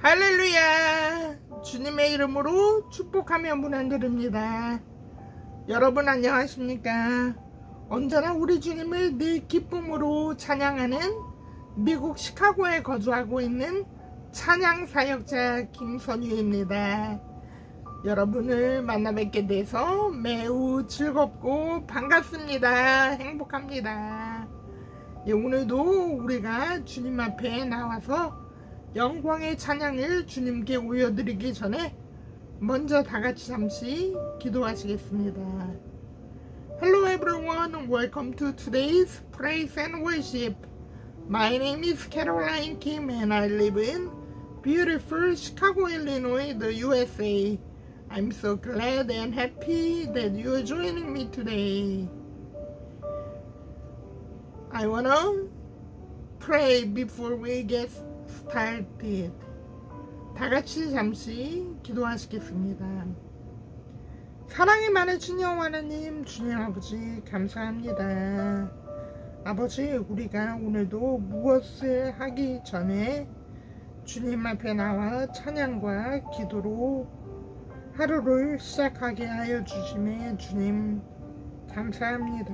할렐루야! 주님의 이름으로 축복하며 문안드립니다. 여러분 안녕하십니까? 언제나 우리 주님을 늘 기쁨으로 찬양하는 미국 시카고에 거주하고 있는 찬양사역자 김선유입니다. 여러분을 만나 뵙게 돼서 매우 즐겁고 반갑습니다. 행복합니다. 오늘도 우리가 주님 앞에 나와서 영광의 찬양을 주님께 올려드리기 전에 먼저 다같이 잠시 기도하시겠습니다. Hello everyone, welcome to today's praise and worship. My name is Caroline Kim and I live in beautiful Chicago, Illinois, the USA. I'm so glad and happy that you are joining me today. I wanna pray before we get started. 다같이 잠시 기도하시겠습니다. 사랑이 많은 주님 하나님, 주님 아버지 감사합니다. 아버지, 우리가 오늘도 무엇을 하기 전에 주님 앞에 나와 찬양과 기도로 하루를 시작하게 하여 주심에 주님 감사합니다.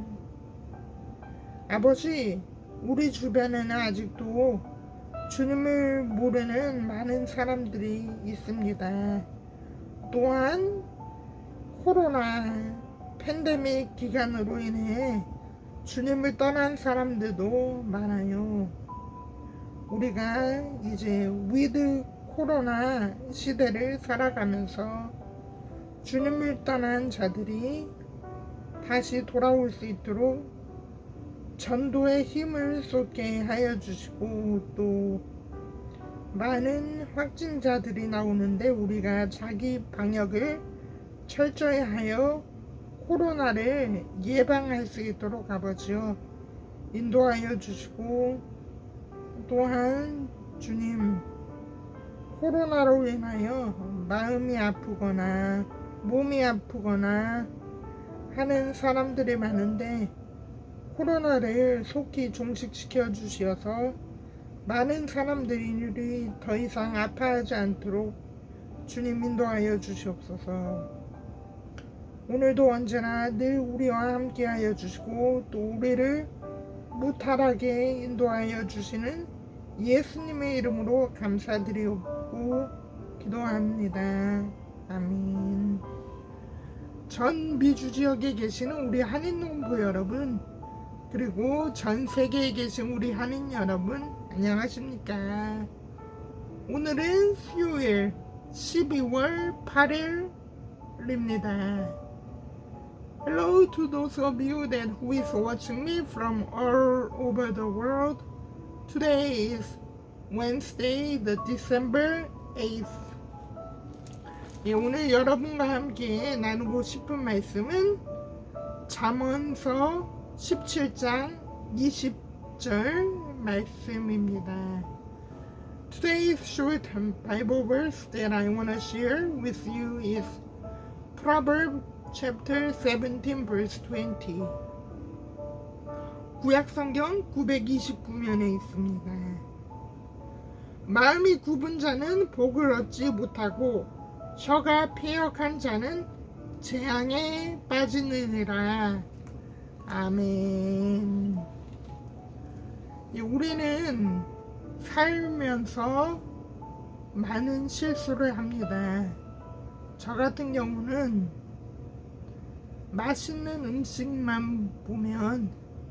아버지, 우리 주변에는 아직도 주님을 모르는 많은 사람들이 있습니다. 또한 코로나 팬데믹 기간으로 인해 주님을 떠난 사람들도 많아요. 우리가 이제 위드 코로나 시대를 살아가면서 주님을 떠난 자들이 다시 돌아올 수 있도록 전도의 힘을 쏟게 하여 주시고, 또 많은 확진자들이 나오는데 우리가 자기 방역을 철저히 하여 코로나를 예방할 수 있도록 아버지요 인도하여 주시고, 또한 주님, 코로나로 인하여 마음이 아프거나 몸이 아프거나 하는 사람들이 많은데 코로나를 속히 종식시켜 주셔서 많은 사람들이 더 이상 아파하지 않도록 주님 인도하여 주시옵소서. 오늘도 언제나 늘 우리와 함께 하여 주시고, 또 우리를 무탈하게 인도하여 주시는 예수님의 이름으로 감사드리고 기도합니다. 아멘. 전 미주 지역에 계시는 우리 한인 농부 여러분, 그리고 전 세계에 계신 우리 한인 여러분 안녕하십니까? 오늘은 수요일 12월 8일입니다. Hello to those of you that who is watching me from all over the world. Today is Wednesday, the December 8th. 오늘 여러분과 함께 나누고 싶은 말씀은 잠언서 17장 20절 말씀입니다. Today's short Bible verse that I want to share with you is Proverbs chapter 17 verse 20. 구약성경 929면에 있습니다. 마음이 굽은 자는 복을 얻지 못하고 혀가 패역한 자는 재앙에 빠지느니라. 아멘. 우리는 살면서 많은 실수를 합니다. 저 같은 경우는 맛있는 음식만 보면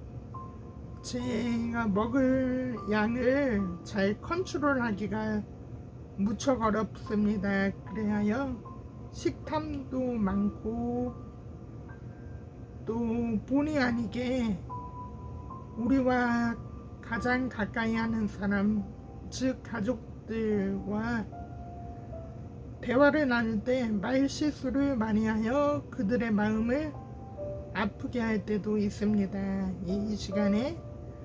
제가 먹을 양을 잘 컨트롤하기가 무척 어렵습니다. 그래야 식탐도 많고, 또 본의 아니게 우리와 가장 가까이 하는 사람, 즉 가족들과 대화를 나눌 때 말실수를 많이 하여 그들의 마음을 아프게 할 때도 있습니다. 이 시간에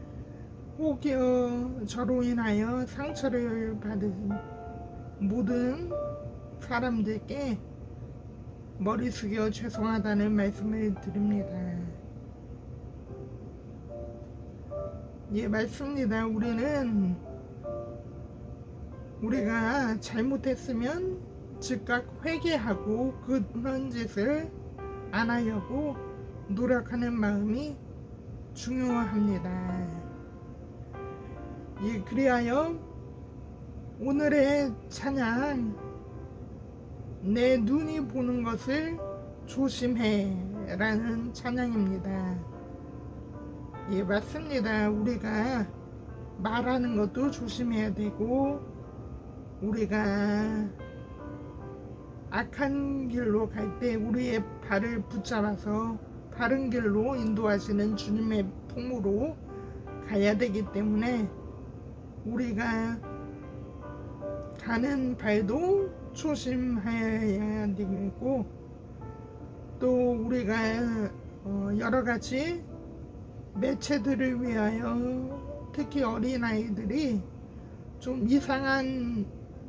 혹여 저로 인하여 상처를 받은 모든 사람들께 머리 숙여 죄송하다는 말씀을 드립니다. 예, 맞습니다. 우리는 우리가 잘못했으면 즉각 회개하고 그런 짓을 안 하려고 노력하는 마음이 중요합니다. 예, 그리하여 오늘의 찬양, 내 눈이 보는 것을 조심해 라는 찬양입니다. 예, 맞습니다. 우리가 말하는 것도 조심해야 되고, 우리가 악한 길로 갈 때 우리의 발을 붙잡아서 바른 길로 인도하시는 주님의 품으로 가야 되기 때문에 우리가 가는 발도 조심해야 되고, 또 우리가 여러가지 매체들을 위하여 특히 어린아이들이 좀 이상한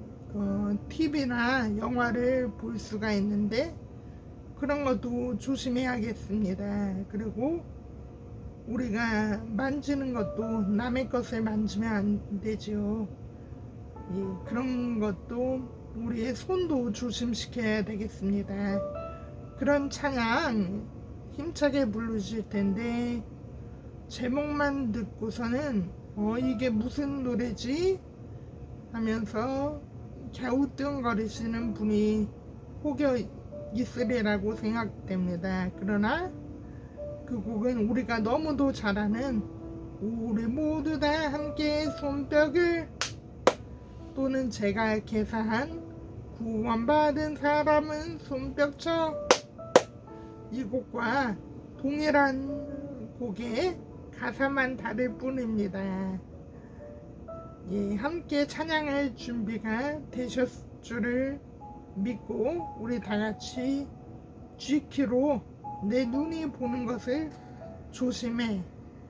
TV나 영화를 볼 수가 있는데 그런 것도 조심해야겠습니다. 그리고 우리가 만지는 것도 남의 것을 만지면 안 되죠. 예, 그런 것도 우리의 손도 조심시켜야 되겠습니다. 그런 찬양 힘차게 부르실 텐데 제목만 듣고서는 이게 무슨 노래지? 하면서 갸우뚱거리시는 분이 혹여 있으리라고 생각됩니다. 그러나 그 곡은 우리가 너무도 잘 아는 우리 모두 다 함께 손뼉을, 또는 제가 개사한 구원받은 사람은 손뼉쳐, 이 곡과 동일한 곡의 가사만 다를 뿐입니다. 예, 함께 찬양할 준비가 되셨을 줄을 믿고 우리 다같이 G키로 내 눈이 보는 것을 조심해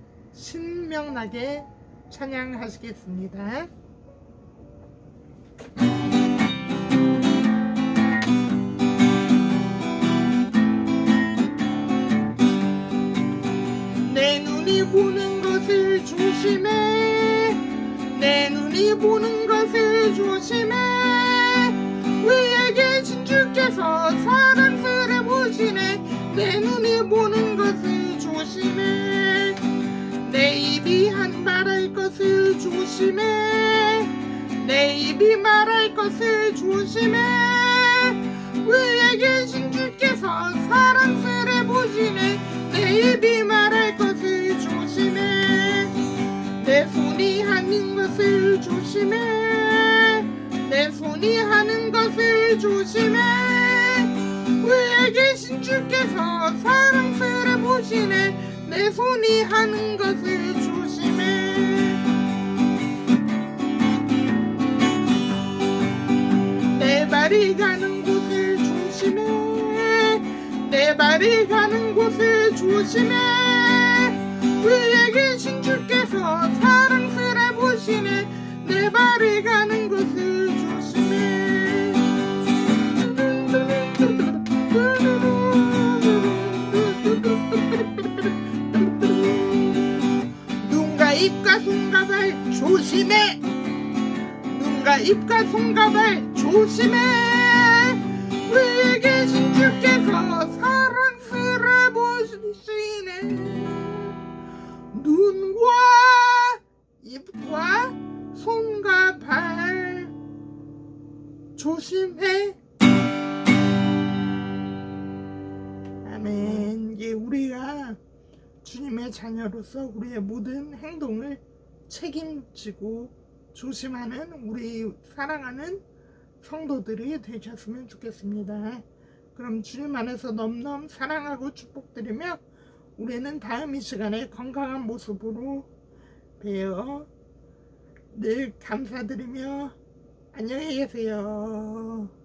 신명나게 찬양하시겠습니다. 내 눈이 보는 것을 조심해, 내 눈이 보는 것을 조심해, 위에 계신 주께서 사랑스레 보시네. 내 눈이 보는 것을 조심해, 내 입이 한 말할 것을 조심해, 내 입이 말할 것을 조심해, 위에 계신 주께서 사랑스레 보시네. 내 입이 말할 것을 조심해, 내 손이 하는 것을 조심해, 내 손이 하는 것을 조심해, 위에 계신 주께서 사랑스레 보시네. 내 손이 하는 것을 조심해. 내 발이 가는 곳을 조심해, 내 발이 가는 곳을 조심해, 위에 계신 주께서 사랑스레 보시네. 내 발이 가는 곳을 조심해. 눈과 입과 손과 발 조심해, 눈과 입과 손과 발 조심해, 위에 계신 주께서 사랑스레 보시네. 눈과 입과 손과 발 조심해. 아멘. 예, 우리가 주님의 자녀로서 우리의 모든 행동을 책임지고 조심하는 우리 사랑하는 성도들이 되셨으면 좋겠습니다. 그럼 주님 안에서 넘넘 사랑하고 축복드리며 우리는 다음 이 시간에 건강한 모습으로 뵈어 늘 감사드리며 안녕히 계세요.